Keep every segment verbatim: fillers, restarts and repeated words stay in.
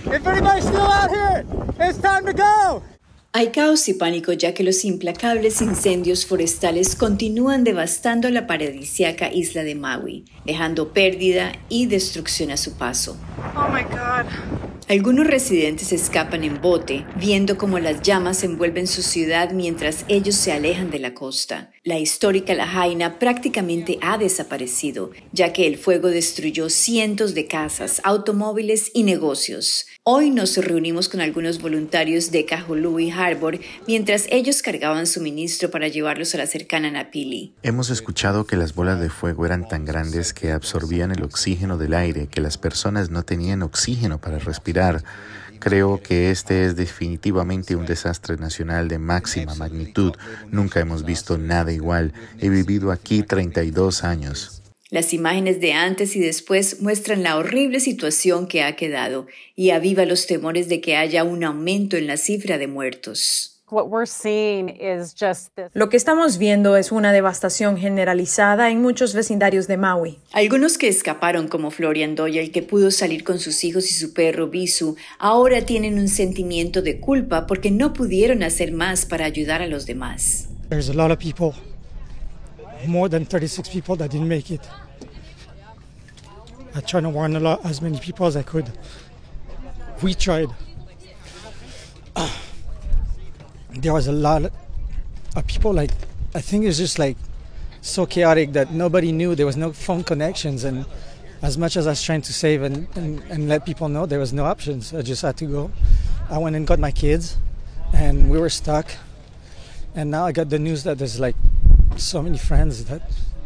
If anybody's still out here, it's time to go. Hay caos y pánico ya que los implacables incendios forestales continúan devastando la paradisíaca isla de Maui, dejando pérdida y destrucción a su paso. Oh my God. Algunos residentes escapan en bote, viendo cómo las llamas envuelven su ciudad mientras ellos se alejan de la costa. La histórica Lahaina prácticamente ha desaparecido, ya que el fuego destruyó cientos de casas, automóviles y negocios. Hoy nos reunimos con algunos voluntarios de Kahului Harbor mientras ellos cargaban suministro para llevarlos a la cercana Napili. Hemos escuchado que las bolas de fuego eran tan grandes que absorbían el oxígeno del aire, que las personas no tenían oxígeno para respirar. Creo que este es definitivamente un desastre nacional de máxima magnitud. Nunca hemos visto nada igual. He vivido aquí treinta y dos años. Las imágenes de antes y después muestran la horrible situación que ha quedado y aviva los temores de que haya un aumento en la cifra de muertos. Lo que estamos viendo es una devastación generalizada en muchos vecindarios de Maui. Algunos que escaparon, como Florian Doyle, que pudo salir con sus hijos y su perro Bisu, ahora tienen un sentimiento de culpa porque no pudieron hacer más para ayudar a los demás. There's a lot of people, more than thirty-six people that didn't make it. I tried to warn a lot, as many people as I could. We tried. There was a lot of people, like, I think it's just like so chaotic that nobody knew. There was no phone connections, and as much as I was trying to save and, and, and let people know, there was no options. I just had to go. I went and got my kids, and we were stuck. And now I got the news that there's like so many friends that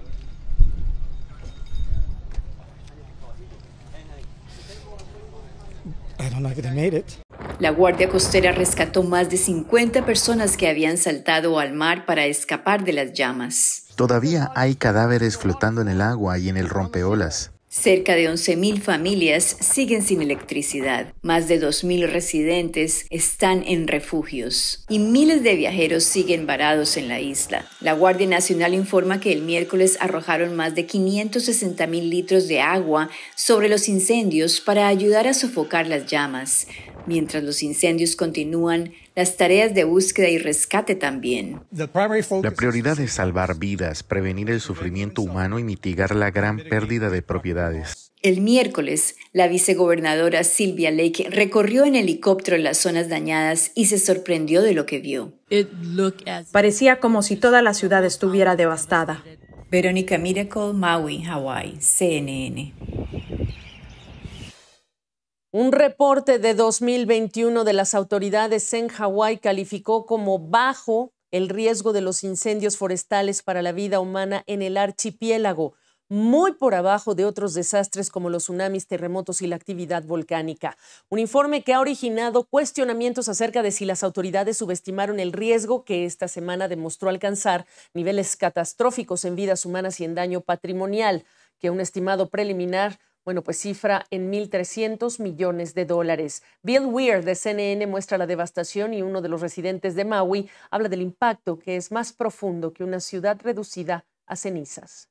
I don't know if they made it. La Guardia Costera rescató más de cincuenta personas que habían saltado al mar para escapar de las llamas. Todavía hay cadáveres flotando en el agua y en el rompeolas. Cerca de once mil familias siguen sin electricidad. Más de dos mil residentes están en refugios. Y miles de viajeros siguen varados en la isla. La Guardia Nacional informa que el miércoles arrojaron más de quinientos sesenta mil litros de agua sobre los incendios para ayudar a sofocar las llamas. Mientras los incendios continúan, las tareas de búsqueda y rescate también. La prioridad es salvar vidas, prevenir el sufrimiento humano y mitigar la gran pérdida de propiedades. El miércoles, la vicegobernadora Sylvia Lake recorrió en helicóptero las zonas dañadas y se sorprendió de lo que vio. Parecía como si toda la ciudad estuviera devastada. Verónica Miracle, Maui, Hawaii, C N N. Un reporte de dos mil veintiuno de las autoridades en Hawái calificó como bajo el riesgo de los incendios forestales para la vida humana en el archipiélago, muy por abajo de otros desastres como los tsunamis, terremotos y la actividad volcánica. Un informe que ha originado cuestionamientos acerca de si las autoridades subestimaron el riesgo que esta semana demostró alcanzar niveles catastróficos en vidas humanas y en daño patrimonial, que un estimado preliminar Bueno, pues cifra en mil trescientos millones de dólares. Bill Weir de C N N muestra la devastación y uno de los residentes de Maui habla del impacto que es más profundo que una ciudad reducida a cenizas.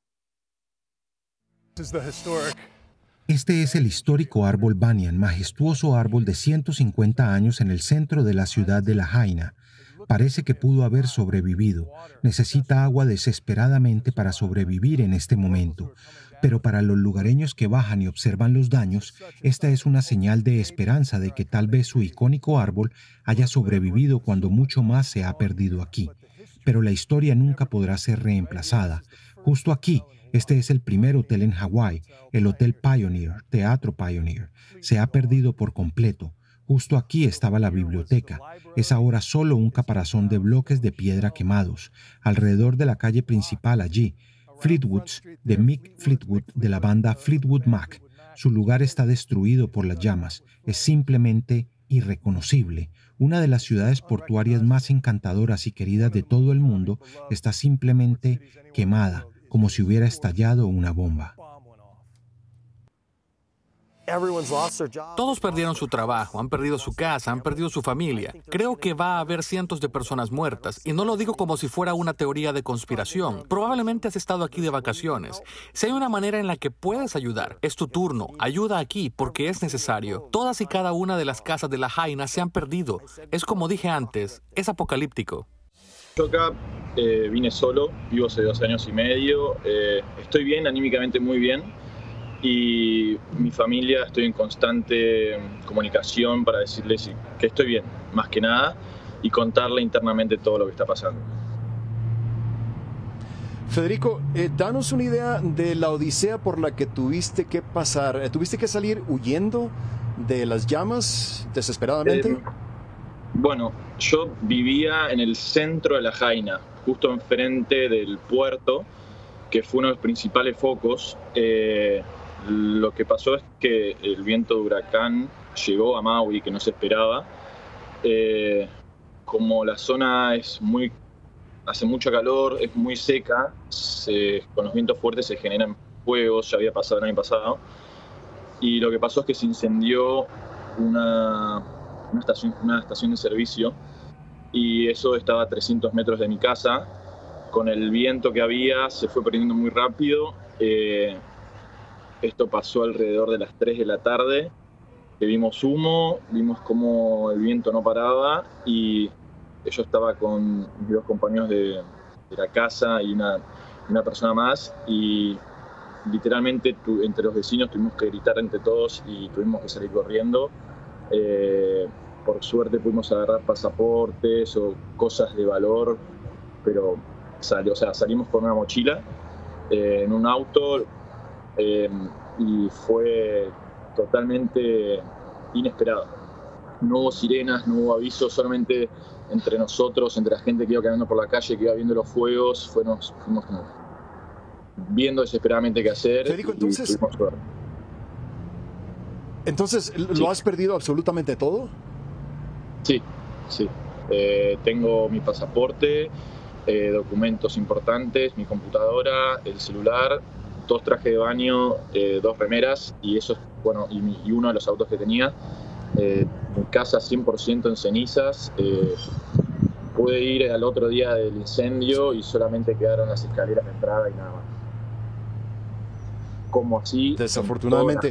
Este es el histórico árbol banyan, majestuoso árbol de ciento cincuenta años en el centro de la ciudad de Lahaina. Parece que pudo haber sobrevivido. Necesita agua desesperadamente para sobrevivir en este momento. Pero para los lugareños que bajan y observan los daños, esta es una señal de esperanza de que tal vez su icónico árbol haya sobrevivido cuando mucho más se ha perdido aquí. Pero la historia nunca podrá ser reemplazada. Justo aquí, este es el primer hotel en Hawái, el Hotel Pioneer, Teatro Pioneer. Se ha perdido por completo. Justo aquí estaba la biblioteca. Es ahora solo un caparazón de bloques de piedra quemados. Alrededor de la calle principal allí, Fleetwoods, de Mick Fleetwood de la banda Fleetwood Mac. Su lugar está destruido por las llamas. Es simplemente irreconocible. Una de las ciudades portuarias más encantadoras y queridas de todo el mundo está simplemente quemada, como si hubiera estallado una bomba. Todos perdieron su trabajo, han perdido su casa, han perdido su familia. Creo que va a haber cientos de personas muertas, y no lo digo como si fuera una teoría de conspiración. Probablemente has estado aquí de vacaciones. Si hay una manera en la que puedes ayudar, es tu turno. Ayuda aquí porque es necesario. Todas y cada una de las casas de Lahaina se han perdido. Es como dije antes, es apocalíptico. Yo acá eh, vine solo, vivo hace dos años y medio. Eh, estoy bien, anímicamente muy bien. Y mi familia, estoy en constante comunicación para decirles que estoy bien, más que nada, y contarle internamente todo lo que está pasando. Federico, eh, danos una idea de la odisea por la que tuviste que pasar. Eh, ¿Tuviste que salir huyendo de las llamas desesperadamente? Eh, bueno, yo vivía en el centro de Lahaina, justo enfrente del puerto, que fue uno de los principales focos. Eh, Lo que pasó es que el viento de huracán llegó a Maui, que no se esperaba. Eh, como la zona es muy, hace mucho calor, es muy seca, se, con los vientos fuertes se generan fuegos, ya había pasado el año pasado. Y lo que pasó es que se incendió una, una, estación, una estación de servicio, y eso estaba a trescientos metros de mi casa. Con el viento que había, se fue perdiendo muy rápido. Eh, Esto pasó alrededor de las tres de la tarde, que vimos humo, vimos cómo el viento no paraba, y yo estaba con mis dos compañeros de, de la casa y una, una persona más, y literalmente tu, entre los vecinos tuvimos que gritar entre todos y tuvimos que salir corriendo. Eh, por suerte pudimos agarrar pasaportes o cosas de valor, pero salió, o sea, salimos con una mochila eh, en un auto. Eh, y fue totalmente inesperado. No hubo sirenas, no hubo avisos, solamente entre nosotros, entre la gente que iba caminando por la calle, que iba viendo los fuegos, fuimos, fuimos como viendo desesperadamente qué hacer. Federico, entonces, entonces ¿lo sí. has perdido absolutamente todo? Sí, sí. Eh, tengo mi pasaporte, eh, documentos importantes, mi computadora, el celular, dos trajes de baño, eh, dos remeras, y eso, bueno, y, mi, y uno de los autos que tenía. Eh, mi casa cien por ciento en cenizas. Eh, pude ir al otro día del incendio y solamente quedaron las escaleras de entrada y nada más. Como así. Desafortunadamente.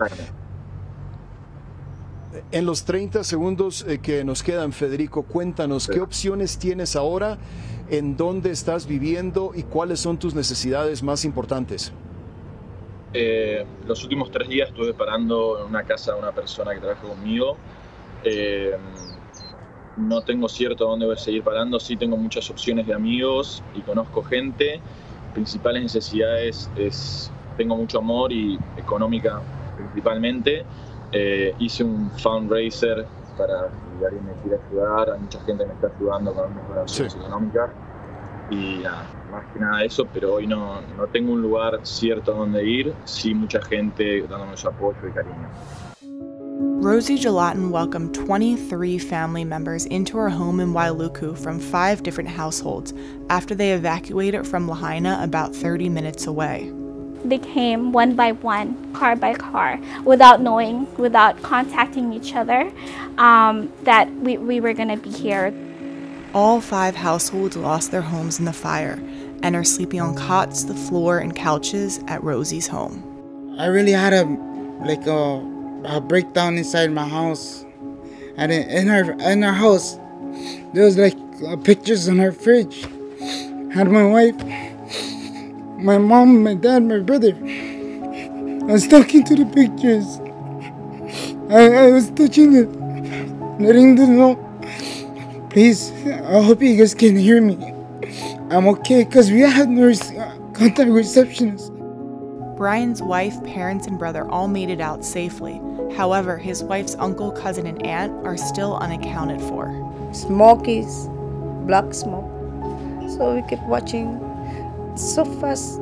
En los treinta segundos que nos quedan, Federico, cuéntanos, sí. ¿Qué opciones tienes ahora? ¿En dónde estás viviendo? ¿Y cuáles son tus necesidades más importantes? Eh, los últimos tres días estuve parando en una casa de una persona que trabaja conmigo. Eh, no tengo cierto dónde voy a seguir parando, sí tengo muchas opciones de amigos y conozco gente. Principales necesidades es, tengo mucho amor y económica principalmente. Eh, hice un fundraiser para si alguien me quiere ayudar, hay mucha gente que me está ayudando con mis relaciones sí. económicas. Y nada, más que nada eso, pero hoy no, no tengo un lugar cierto donde ir, sí mucha gente dándome su apoyo y cariño. Rosie Gelatin welcomed twenty-three family members into her home in Wailuku from five different households after they evacuated from Lahaina about thirty minutes away. They came one by one, car by car, without knowing, without contacting each other, um, that we, we were going to be here. All five households lost their homes in the fire and are sleeping on cots, the floor, and couches at Rosie's home. I really had a like a, a breakdown inside my house, and in our in our house, there was like uh, pictures on our fridge. Had my wife, my mom, my dad, my brother. I was talking to the pictures. I, I was touching it, letting them know. Please, I hope you guys can hear me. I'm okay, because we had no contact receptionist. Brian's wife, parents, and brother all made it out safely. However, his wife's uncle, cousin, and aunt are still unaccounted for. Smokies, black smoke. So we kept watching so fast.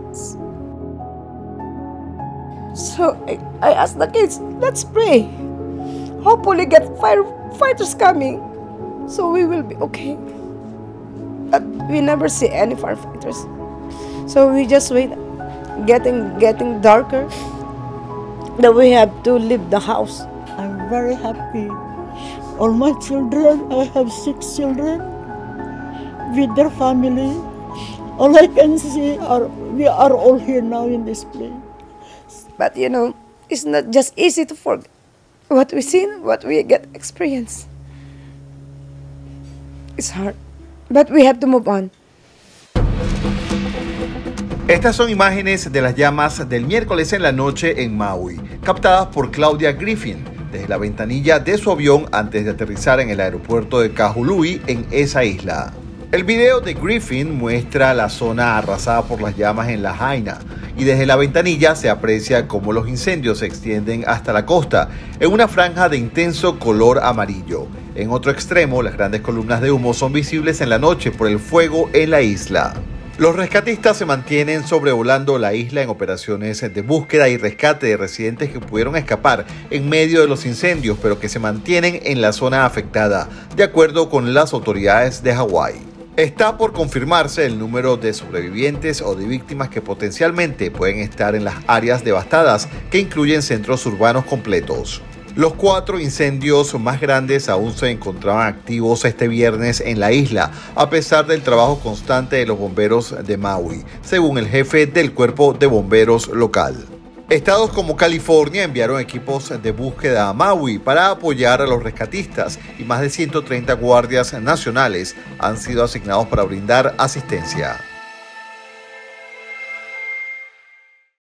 So I, I asked the kids, let's pray. Hopefully get firefighters coming. So we will be okay. But we never see any firefighters. So we just wait, getting getting darker. that we have to leave the house. I'm very happy. All my children, I have six children with their family. All I can see are we are all here now in this place. But you know, it's not just easy to forget what we've seen, what we get experience. It's hard, but we have to move on. Estas son imágenes de las llamas del miércoles en la noche en Maui, captadas por Claudia Griffin desde la ventanilla de su avión antes de aterrizar en el aeropuerto de Kahului en esa isla. El video de Griffin muestra la zona arrasada por las llamas en Lahaina y desde la ventanilla se aprecia cómo los incendios se extienden hasta la costa en una franja de intenso color amarillo. En otro extremo, las grandes columnas de humo son visibles en la noche por el fuego en la isla. Los rescatistas se mantienen sobrevolando la isla en operaciones de búsqueda y rescate de residentes que pudieron escapar en medio de los incendios, pero que se mantienen en la zona afectada, de acuerdo con las autoridades de Hawái. Está por confirmarse el número de sobrevivientes o de víctimas que potencialmente pueden estar en las áreas devastadas, que incluyen centros urbanos completos. Los cuatro incendios más grandes aún se encontraban activos este viernes en la isla, a pesar del trabajo constante de los bomberos de Maui, según el jefe del cuerpo de bomberos local. Estados como California enviaron equipos de búsqueda a Maui para apoyar a los rescatistas y más de ciento treinta guardias nacionales han sido asignados para brindar asistencia.